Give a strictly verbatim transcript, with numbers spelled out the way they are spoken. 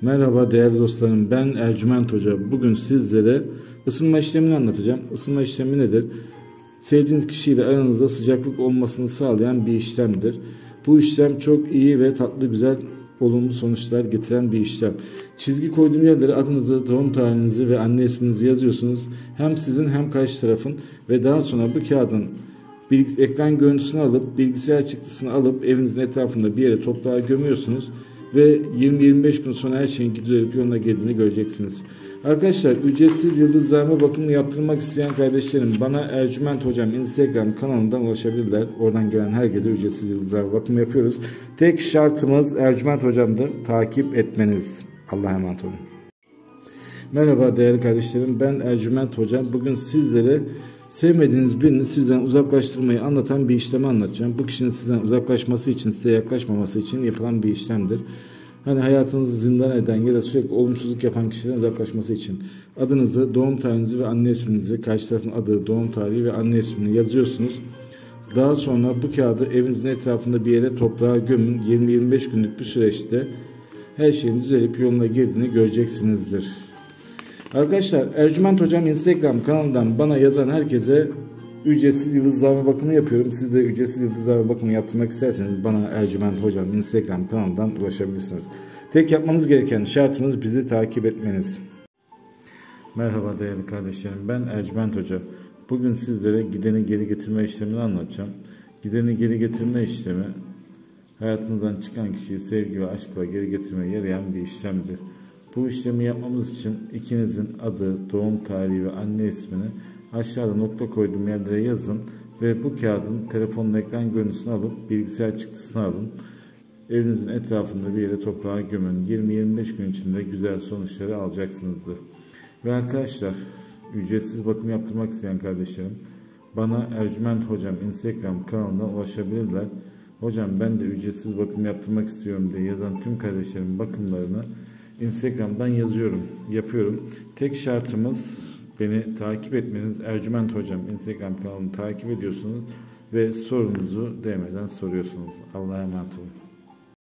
Merhaba değerli dostlarım, ben Ercüment Hoca. Bugün sizlere ısınma işlemini anlatacağım. Isınma işlemi nedir? Sevdiğiniz kişiyle aranızda sıcaklık olmasını sağlayan bir işlemdir. Bu işlem çok iyi ve tatlı güzel olumlu sonuçlar getiren bir işlem. Çizgi koyduğum yerlere adınızı, doğum tarihinizi ve anne isminizi yazıyorsunuz. Hem sizin hem karşı tarafın ve daha sonra bu kağıdın bir ekran görüntüsünü alıp bilgisayar çıktısını alıp evinizin etrafında bir yere toprağa gömüyorsunuz ve yirmi yirmi beş gün sonra her şeyin gidiyor yoluna geldiğini göreceksiniz. Arkadaşlar, ücretsiz yıldızlarma bakımını yaptırmak isteyen kardeşlerim bana Ercüment Hocam Instagram kanalından ulaşabilirler. Oradan gelen herkese ücretsiz yıldızlarma bakımı yapıyoruz. Tek şartımız Ercüment Hocam'dır. Takip etmeniz. Allah'a emanet olun. Merhaba değerli kardeşlerim, ben Ercüment Hocam. Bugün sizlere sevmediğiniz birini sizden uzaklaştırmayı anlatan bir işlemi anlatacağım. Bu kişinin sizden uzaklaşması için, size yaklaşmaması için yapılan bir işlemdir. Hani hayatınızı zindan eden ya da sürekli olumsuzluk yapan kişilerin uzaklaşması için adınızı, doğum tarihinizi ve anne isminizi, karşı tarafın adı, doğum tarihi ve anne ismini yazıyorsunuz. Daha sonra bu kağıdı evinizin etrafında bir yere toprağa gömün. yirmi yirmi beş günlük bir süreçte her şeyin düzelip yoluna girdiğini göreceksinizdir. Arkadaşlar, Ercüment Hocam Instagram kanalından bana yazan herkese ücretsiz yıldızlarma bakımı yapıyorum. Siz de ücretsiz yıldızlarma bakımı yaptırmak isterseniz bana Ercüment Hocam Instagram kanalından ulaşabilirsiniz. Tek yapmanız gereken şartımız bizi takip etmeniz. Merhaba değerli kardeşlerim, ben Ercüment Hoca. Bugün sizlere gideni geri getirme işlemini anlatacağım. Gideni geri getirme işlemi hayatınızdan çıkan kişiyi sevgi ve aşkla geri getirmeye yarayan bir işlemdir. Bu işlemi yapmamız için ikinizin adı, doğum tarihi ve anne ismini aşağıda nokta koyduğum yerlere yazın ve bu kağıdın telefonun ekran görüntüsünü alıp bilgisayar çıktısını alın. Evinizin etrafında bir yere toprağa gömün. yirmi yirmi beş gün içinde güzel sonuçları alacaksınızdır. Ve arkadaşlar, ücretsiz bakım yaptırmak isteyen kardeşlerim bana Ercüment Hocam Instagram kanalından ulaşabilirler. Hocam ben de ücretsiz bakım yaptırmak istiyorum diye yazan tüm kardeşlerim bakımlarını Instagram'dan yazıyorum, yapıyorum. Tek şartımız beni takip etmeniz. Ercüment Hocam Instagram kanalını takip ediyorsunuz ve sorunuzu D M'den soruyorsunuz. Allah'a emanet olun.